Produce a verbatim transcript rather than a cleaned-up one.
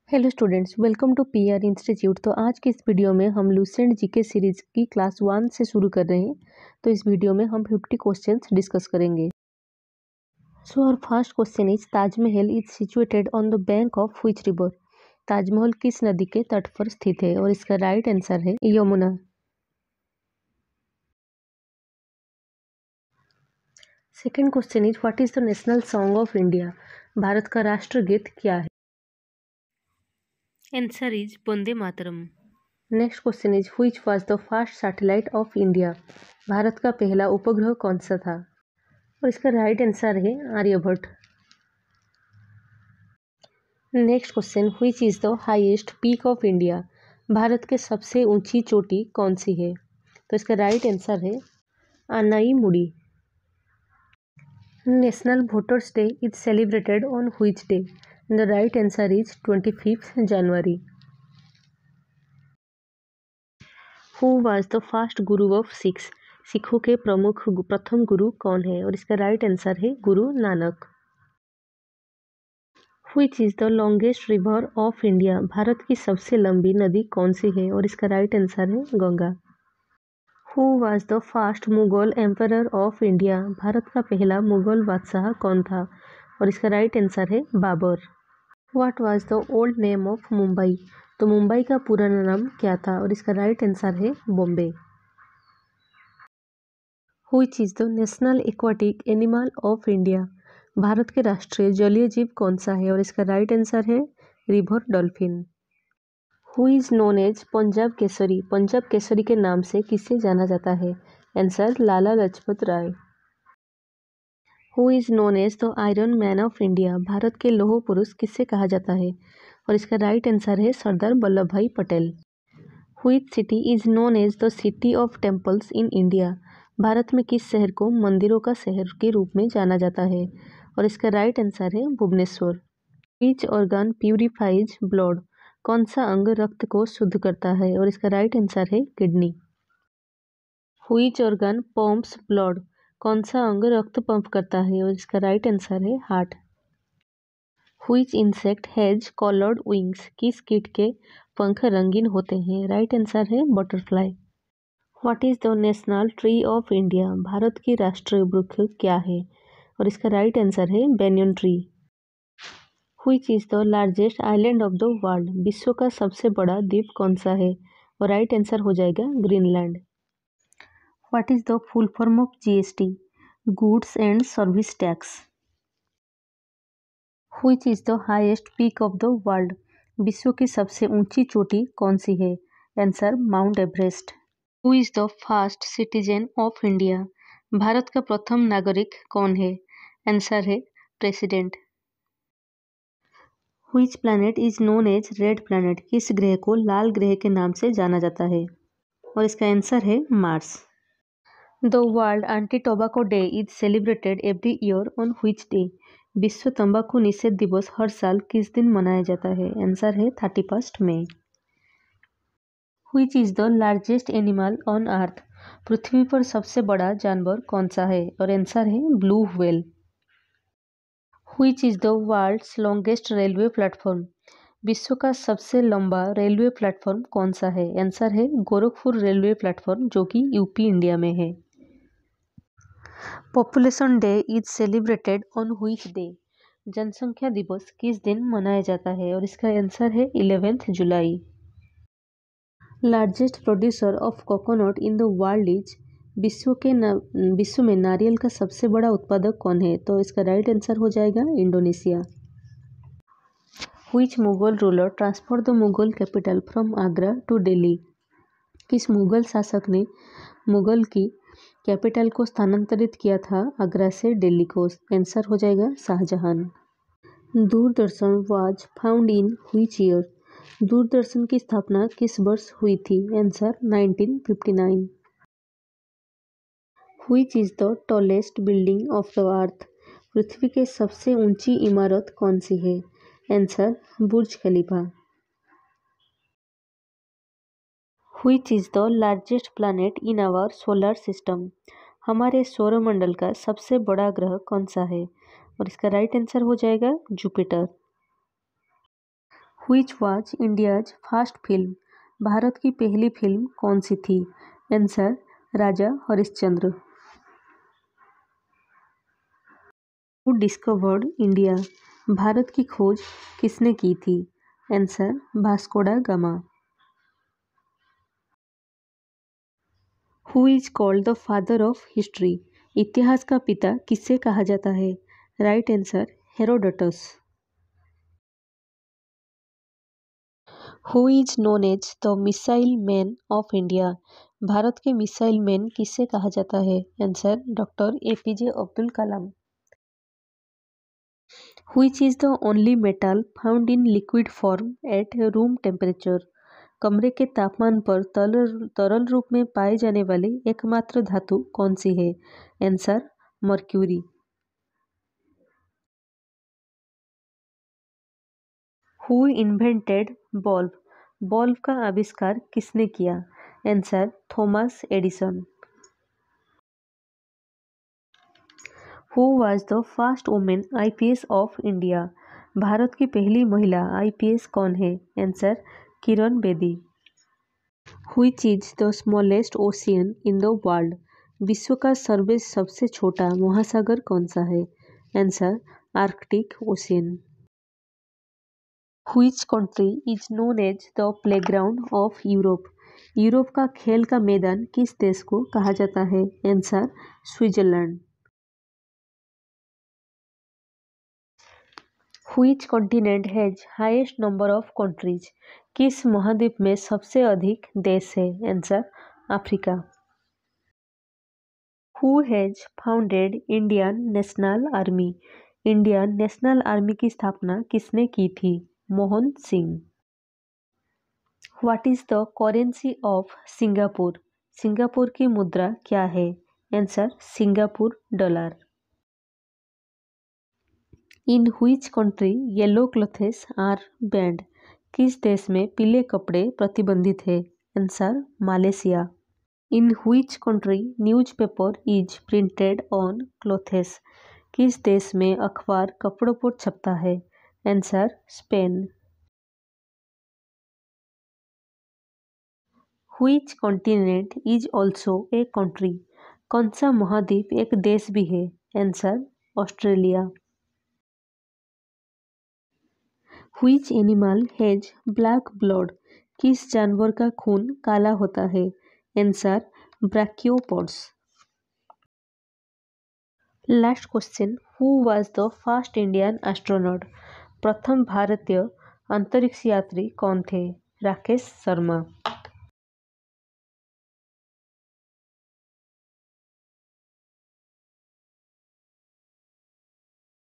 Hello students, welcome to PR institute. तो आज की इस वीडियो में हम लुसेंट जीके सीरीज की क्लास वन से शुरू कर रहे हैं। तो इस वीडियो में हम फिफ्टी क्वेश्चंस डिस्कस करेंगे। So our first question is Taj Mahal is situated on the bank of which river. Taj Mahal किस नदी के तट पर स्थित है और इसका राइट आंसर है Yamuna. Second question is what is the national song of India. Bharat का राष्ट्रगीत क्या है? Answer is Vande Mataram. Next question is which was the first satellite of India. Bharat का पहला उपग्रह कौन सा था? और इसका राइट आंसर है Aryabhata. Next question which is the highest peak of India. Bharat के सबसे ऊंची चोटी कौन सी है? तो इसका राइट आंसर है Anai Mudi. National voters day is celebrated on which day. The right answer is twenty fifth January. Who was the first guru of Sikhs. सिखों के प्रमुख प्रथम गुरु कौन है? और इसका राइट आंसर है Guru Nanak. Which is the longest river of India. Bharat की सबसे लंबी नदी कौन सी है? और इसका राइट आंसर है Ganga. Who was the first Mughal emperor of India. Bharat का पहला मुगल बादशाह कौन था? और इसका राइट आंसर है Babur. What was the old name of Mumbai. तो मुंबई का पुराना नाम क्या था? और इसका राइट आंसर है Bombay. Which is the national aquatic animal of India. Bharat के राष्ट्रीय जलीय जीव कौन सा है? और इसका राइट आंसर है river dolphin. Who is known as Punjab Kesari. Punjab Kesari के नाम से किसे जाना जाता है? Answer Lala Lajpat Rai. Who is known as the iron man of India. Bharat के लौह पुरुष किसे कहा जाता है? और इसका राइट आंसर है Sardar Vallabh Bhai Patel. Which city is known as the city of temples in India. Bharat में किस शहर को मंदिरों का शहर के रूप में जाना जाता है? और इसका राइट आंसर है Bhubaneswar. Which organ purifies blood. कौन सा अंग रक्त को शुद्ध करता है? और इसका राइट आंसर है kidney. Which organ pumps blood. कौन सा अंग रक्त पंप करता है? और इसका राइट आंसर है heart. Which insect has coloured wings. किस कीट के पंख रंगीन होते हैं? राइट आंसर है butterfly. What is the national tree of India. Bharat की राष्ट्रीय वृक्ष क्या है? और इसका राइट आंसर है banyan tree. Which is the largest island of the world. विश्व का सबसे बड़ा द्वीप कौन सा है? और राइट आंसर हो जाएगा Greenland. What is the full form of GST. Goods and service tax. Which is the highest peak of the world. विश्व की सबसे ऊंची चोटी कौन सी है? Answer Mount Everest. Who is the first citizen of India. Bharat का प्रथम नागरिक कौन है? आंसर है president. Which planet is known as red planet. किस ग्रह को लाल ग्रह के नाम से जाना जाता है? और इसका आंसर है Mars. The world anti tobacco day is celebrated every year on which day. विश्व तंबाकू निषेध दिवस हर साल किस दिन मनाया जाता है? आंसर है thirty first May. Which is the largest animal on earth. पृथ्वी पर सबसे बड़ा जानवर कौन सा है? और आंसर है blue whale. Which is the world's longest railway platform. विश्व का सबसे लंबा रेलवे प्लेटफॉर्म कौन सा है? आंसर है गोरखपुर रेलवे प्लेटफॉर्म, जो कि यूपी इंडिया में है। Population day is celebrated on which day. जनसंख्या दिवस किस दिन मनाया जाता है? और इसका आंसर है eleventh July. Largest producer of coconut in the world is. विश्व के न विश्व में नारियल का सबसे बड़ा उत्पादक कौन है? तो इसका राइट आंसर हो जाएगा Indonesia. Which Mughal ruler transfer the Mughal capital from Agra to Delhi. किस मुगल शासक ने मुगल की कैपिटल को स्थानांतरित किया था आगरा से दिल्ली को? आंसर हो जाएगा Shah Jahan. Doordarshan was found in which year. Doordarshan की स्थापना किस वर्ष हुई थी? Answer nineteen fifty nine. Which is the tallest building of the earth. पृथ्वी के सबसे ऊंची इमारत कौन सी है? Answer Burj Khalifa. Which is the largest planet in our solar system. हमारे सौरमंडल का सबसे बड़ा ग्रह कौन सा है? और इसका राइट आंसर हो जाएगा Jupiter. Which was India's first film? भारत की पहली फिल्म कौन सी थी? Answer Raja Harishchandra. Who discovered India? Bharat की खोज किसने की थी? Answer Vasco da Gama. Who is called the father of history? इतिहास का पिता किसे कहा जाता है? Right answer Herodotus. Who is known as the missile man of India? Bharat के मिसाइल मैन किसे कहा जाता है? Answer doctor APJ Abdul Kalam. Which is the only metal found in liquid form at room temperature? कमरे के तापमान पर तरल तरल रूप में पाए जाने वाली एकमात्र धातु कौन सी है? Answer mercury. Who invented bulb? Bulb का आविष्कार किसने किया? Answer Thomas Edison. Who was the first woman I P S of India? Bharat की पहली महिला आई पी एस कौन है? Answer Kiran Bedi. Which is the smallest ocean in the world? विश्व का सर्वे सबसे छोटा महासागर कौन सा है? Answer Arctic ocean. Which country is known as the playground of Europe? Europe का खेल का मैदान किस देश को कहा जाता है? Answer Switzerland. Which continent has highest number of countries? किस महाद्वीप में सबसे अधिक देश है? Answer Africa. Who has founded Indian National Army? Indian National Army की स्थापना किसने की थी? Mohan Singh. What is the currency of Singapore? Singapore की मुद्रा क्या है? Answer Singapore dollar. In which country yellow clothes are banned? किस देश में पीले कपड़े प्रतिबंधित है? Answer Malaysia. In which country newspaper is printed on clothes? किस देश में अखबार कपड़ों पर छपता है? Answer Spain. Which continent is also a country? कौन सा महाद्वीप एक देश भी है? Answer Australia. Which animal has black blood? किस जानवर का खून काला होता है? Answer brachiopods. Last question, who was the first Indian astronaut? प्रथम भारतीय अंतरिक्ष यात्री कौन थे? राकेश शर्मा।